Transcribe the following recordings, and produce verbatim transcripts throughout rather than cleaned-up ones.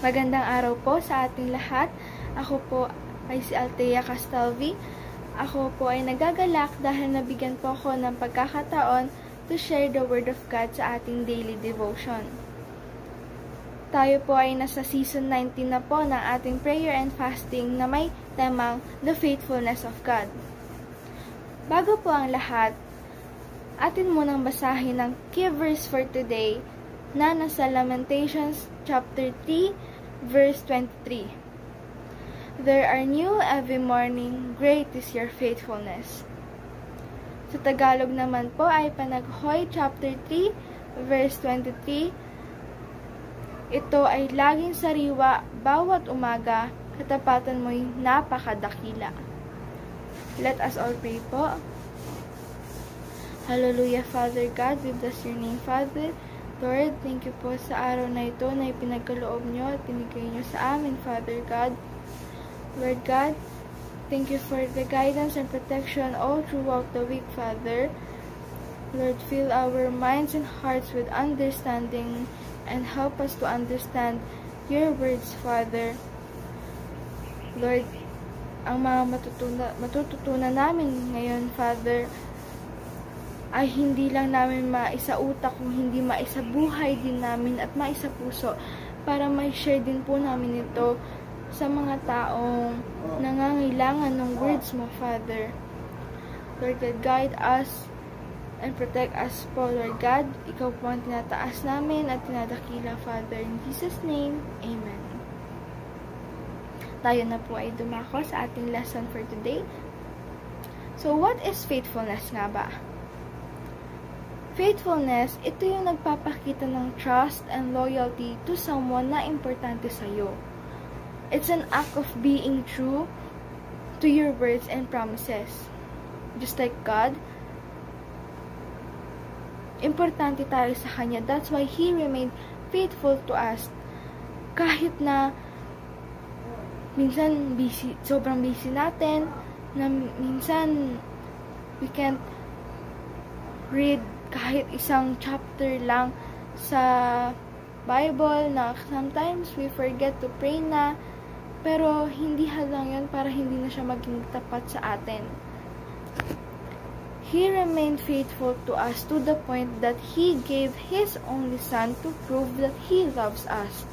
Magandang araw po sa ating lahat. Ako po ay si Althea Castalvi. Ako po ay nagagalak dahil nabigyan po ako ng pagkakataon to share the Word of God sa ating daily devotion. Tayo po ay nasa season nineteen na po ng ating prayer and fasting na may temang The Faithfulness of God. Bago po ang lahat, atin munang basahin ang key verse for today na nasa Lamentations chapter three, verse twenty-three. There are new every morning, great is your faithfulness. Sa Tagalog naman po ay Panaghoy chapter three, verse twenty-three. Ito ay laging sariwa bawat umaga, katapatan mo'y napakadakila. Let us all pray po. Hallelujah, Father God, we bless your name, Father. Lord, thank you po sa araw na ito na ipinagkaloob nyo at pinigay nyo sa amin, Father God. Lord God, thank you for the guidance and protection all throughout the week, Father. Lord, fill our minds and hearts with understanding and help us to understand your words, Father. Lord, ang mga matutunan, matututunan namin ngayon, Father, ay hindi lang namin maisautak kung hindi maisabuhay din namin at maisapuso para may share din po namin ito sa mga taong nangangailangan ng words mo, Father. Lord God, guide us and protect us po, Lord God. Ikaw po ang tinataas namin at tinadakila, Father. In Jesus' name, Amen. Tayo na po ay dumako sa ating lesson for today. So, what is faithfulness nga ba? Faithfulness, ito yung nagpapakita ng trust and loyalty to someone na importante sa'yo. It's an act of being true to your words and promises. Just like God, importante tayo sa Kanya. That's why He remained faithful to us. Kahit na minsan busy, sobrang busy natin, na minsan we can't read kahit isang chapter lang sa Bible, na sometimes we forget to pray na, pero hindi hadlang yun para hindi na siya maging tapat sa atin. He remained faithful to us to the point that He gave His only Son to prove that He loves us.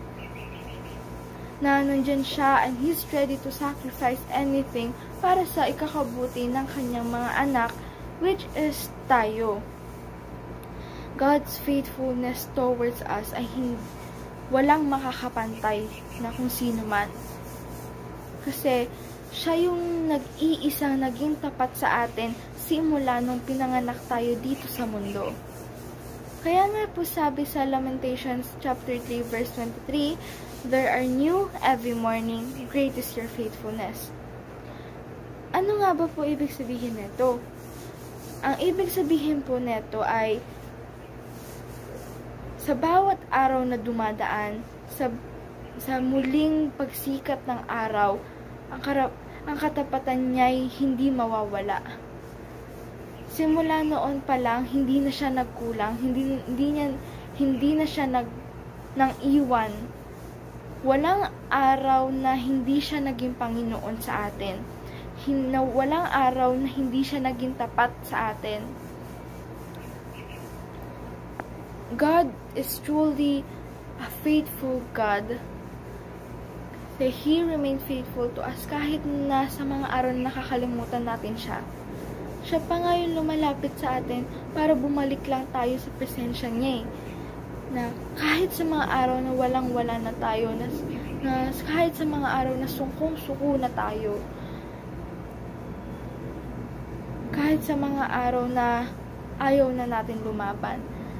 Na nandyan siya and He's ready to sacrifice anything para sa ikakabuti ng Kanyang mga anak, which is tayo. God's faithfulness towards us ay hindi, walang makakapantay na kung sino man. Kasi, siya yung nag-iisang naging tapat sa atin simula nung pinanganak tayo dito sa mundo. Kaya nga po sabi sa Lamentations chapter three, verse twenty-three, there are new every morning, great is your faithfulness. Ano nga ba po ibig sabihin nito? Ang ibig sabihin po nito ay sa bawat araw na dumadaan, sa, sa muling pagsikat ng araw, ang, karap, ang katapatan niya'y hindi mawawala. Simula noon pa lang, hindi na siya nagkulang, hindi, hindi, niya, hindi na siya nag, nang iwan. Walang araw na hindi siya naging Panginoon sa atin. Hin, na walang araw na hindi siya naging tapat sa atin. God is truly a faithful God. That He remained faithful to us kahit na sa mga araw na nakakalimutan natin siya. Siya pa nga yung lumalapit sa atin para bumalik lang tayo sa presensya niya eh. Na kahit sa mga araw na walang-wala na tayo, na, na kahit sa mga araw na sungkong-suko na tayo, kahit sa mga araw na ayaw na natin lumaban,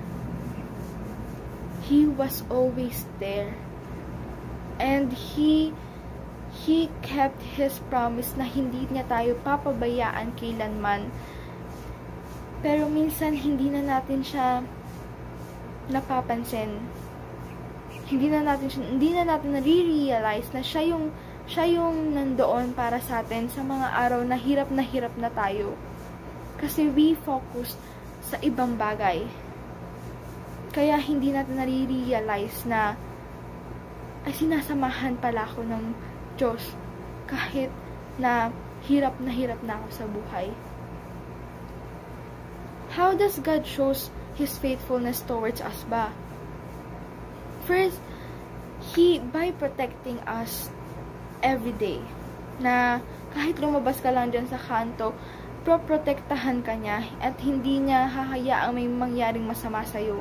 He was always there. And He, He kept His promise na hindi niya tayo papabayaan kailanman. Pero minsan, hindi na natin siya napapansin. Hindi na natin siya, hindi na natin nare-realize na siya yung, siya yung nandoon para sa atin sa mga araw na hirap na hirap na tayo. Kasi we focus sa ibang bagay. Kaya hindi natin nare-realize na ay sinasamahan pala ako ng Diyos kahit na hirap na hirap na ako sa buhay. How does God shows His faithfulness towards us ba? First, He, by protecting us every day, na kahit lumabas ka lang dyan sa kanto, proprotektahan ka niya at hindi niya hahayaang may mangyaring masama sa'yo.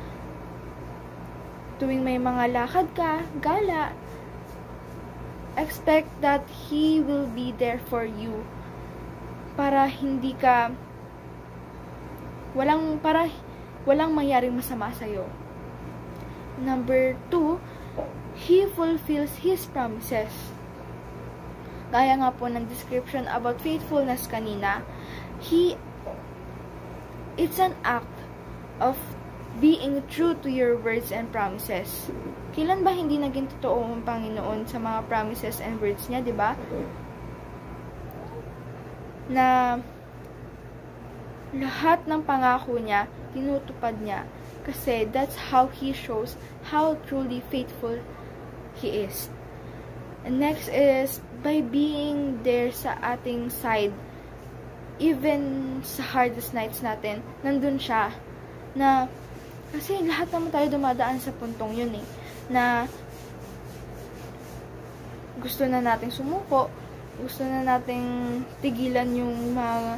Tuwing may mga lakad ka, gala, expect that He will be there for you para hindi ka walang para walang mangyaring masama sa'yo. Number two, He fulfills His promises. Gaya nga po ng description about faithfulness kanina, He, it's an act of being true to your words and promises. Kailan ba hindi naging totoo ang Panginoon sa mga promises and words niya, di ba? Na lahat ng pangako niya, tinutupad niya. Kasi that's how He shows how truly faithful He is. And next is, by being there sa ating side, even sa hardest nights natin, nandun siya. Na, kasi lahat naman tayo dumadaan sa puntong yun eh. Na, gusto na nating sumuko, gusto na nating tigilan yung mga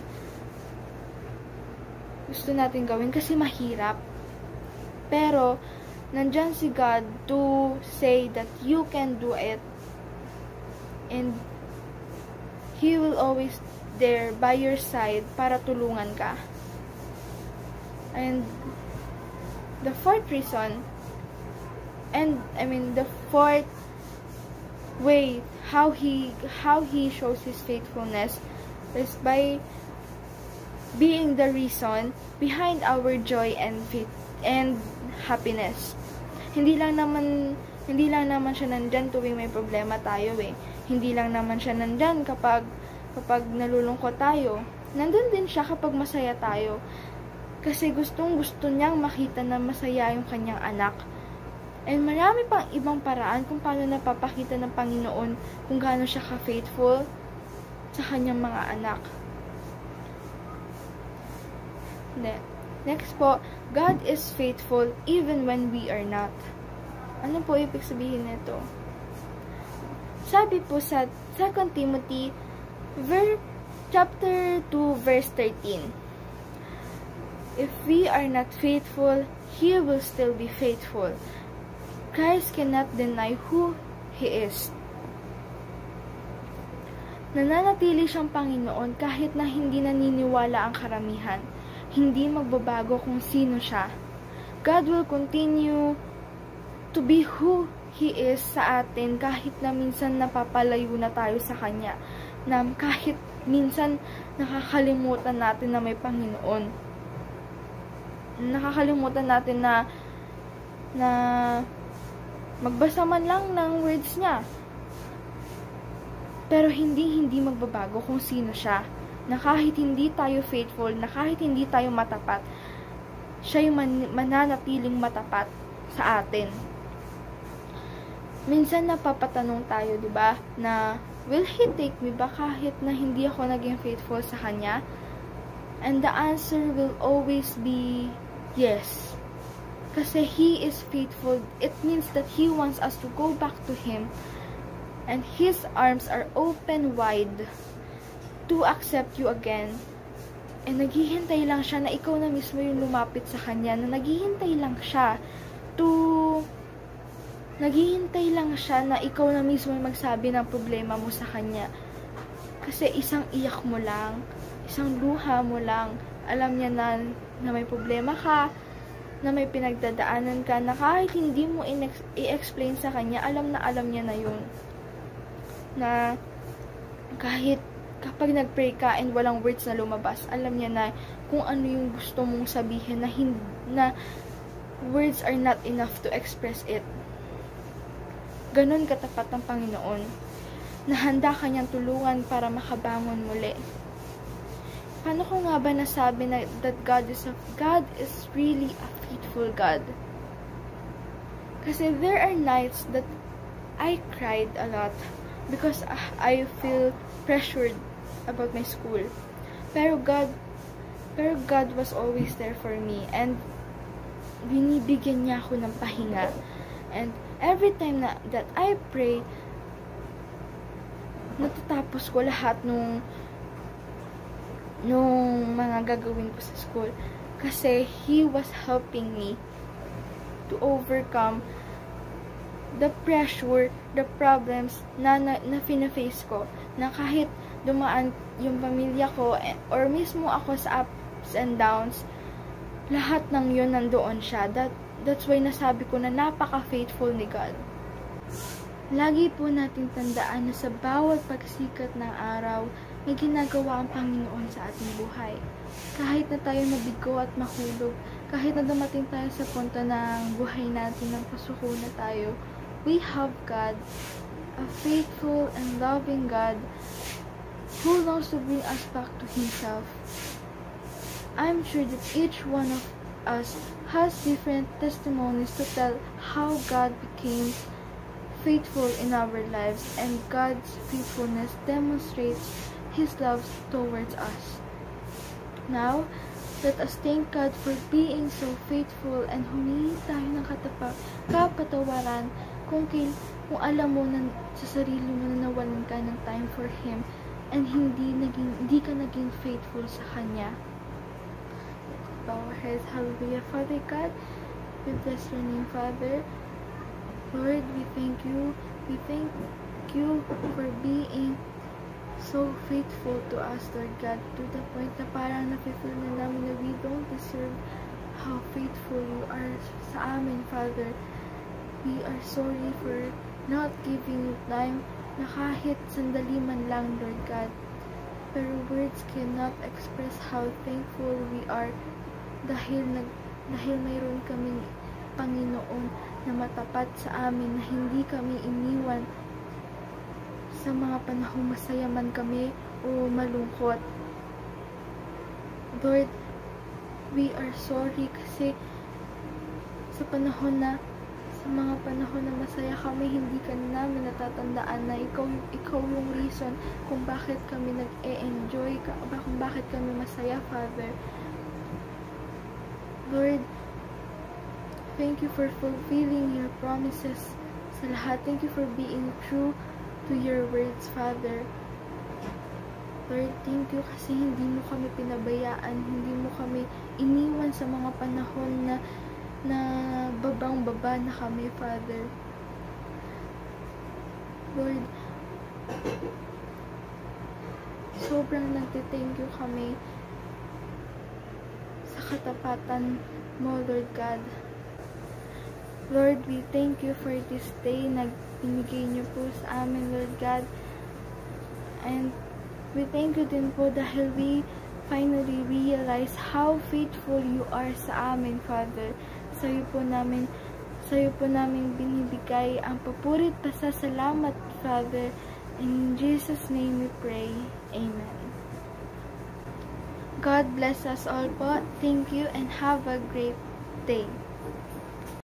gusto nating gawin kasi mahirap. Pero, nandyan si God to say that you can do it. And He will always there by your side para tulungan ka. And the fourth reason, and I mean the fourth way how he how he shows his faithfulness is by being the reason behind our joy and faith and happiness. Hindi lang naman hindi lang naman siya nandyan tuwing may problema tayo eh. Hindi lang naman siya nandyan kapag kapag nalulungkot tayo. Nandun din siya kapag masaya tayo. Kasi gustong gusto niyang makita na masaya yung kanyang anak. And marami pang ibang paraan kung paano napapakita ng Panginoon kung gaano siya ka-faithful sa kanyang mga anak. Next po, God is faithful even when we are not. Ano po ibig sabihin nito? Sabi po sa Second Timothy ver, chapter two verse thirteen. If we are not faithful, He will still be faithful. Christ cannot deny who He is. Nananatili siyang Panginoon kahit na hindi naniniwala ang karamihan. Hindi magbabago kung sino siya. God will continue to be who He is sa atin kahit na minsan napapalayo na tayo sa Kanya. Na kahit minsan nakakalimutan natin na may Panginoon. Nakakalimutan natin na na magbasa man lang ng words niya. Pero hindi hindi magbabago kung sino siya. Na kahit hindi tayo faithful, na kahit hindi tayo matapat, siya yung man, mananatiling matapat sa atin. Minsan napapatanong tayo, di ba, na will He take me ba kahit na hindi ako naging faithful sa Kanya? And the answer will always be yes. Kasi He is faithful. It means that He wants us to go back to Him. And His arms are open wide to accept you again. And naghihintay lang siya na ikaw na mismo yung lumapit sa Kanya. Na naghihintay lang siya to... Naghihintay lang siya na ikaw na mismo yung magsabi ng problema mo sa Kanya. Kasi isang iyak mo lang, isang luha mo lang, alam niya na, na may problema ka, na may pinagdadaanan ka, na kahit hindi mo i-explain sa Kanya, alam na alam niya na yun. Na kahit kapag nag-pray ka and walang words na lumabas, alam niya na kung ano yung gusto mong sabihin na, hindi, na words are not enough to express it. Ganon katapat ng Panginoon, na handa ka niyang tulungan para makabangon muli. Paano ko nga ba nasabi na that God is a, God is really a faithful God? Kasi there are nights that I cried a lot because I feel pressured about my school. Pero God, pero God was always there for me, and binibigyan niya ako ng pahinga. And every time na, that I pray, natatapos ko lahat nung nung mga gagawin ko sa school. Kasi He was helping me to overcome the pressure, the problems na, na, na fina-face ko. Na kahit dumaan yung pamilya ko, or mismo ako sa ups and downs, lahat ng yun nandoon siya. That, that's why nasabi ko na napaka-faithful ni God. Lagi po nating tandaan na sa bawat pagsikat ng araw, may ginagawa ang Panginoon sa ating buhay. Kahit na tayo mabigo at mahulog, kahit na dumating tayo sa punto ng buhay natin ng pasuko na tayo, we have God, a faithful and loving God, who longs to bring us back to Himself. I'm sure that each one of us has different testimonies to tell how God became faithful in our lives, and God's faithfulness demonstrates His love towards us. Now, let us thank God for being so faithful, and humingi tayo ng katapa, kapatawaran kung, kung alam mo na sa sarili mo na nawalan ka ng time for Him, and hindi, naging, hindi ka naging faithful sa Kanya. Bow our heads. Hallelujah. Father God, we bless your name, Father. Lord, we thank you. We thank you for being so faithful to us, Lord God, to the point na parang nafe-feel na namin na we don't deserve how faithful you are sa amin, Father. We are sorry for not giving you time na kahit sandali man lang, Lord God. Pero words cannot express how thankful we are dahil, nag, dahil mayroon kaming Panginoon na matapat sa amin, na hindi kami iniwan sa mga panahong masaya man kami o malungkot. Lord, we are sorry kasi sa panahon na sa mga panahon na masaya kami, hindi ka namin natatandaan na ikaw, ikaw yung reason kung bakit kami nag-e-enjoy, kung bakit kami masaya, Father. Lord, thank you for fulfilling your promises sa lahat. Thank you for being true to your words, Father. Lord, thank you kasi hindi mo kami pinabayaan, hindi mo kami iniwan sa mga panahon na na babang-baba na kami, Father. Lord, sobrang nagte-thank you kami sa katapatan mo, Lord God. Lord, we thank you for this day na binigay niyo po sa amin, Lord God. And we thank you din po dahil we finally realize how faithful you are sa amin, Father. Sa'yo po namin, sa'yo po namin binibigay ang papurit pasasalamat, Father. In Jesus' name we pray. Amen. God bless us all po. Thank you and have a great day.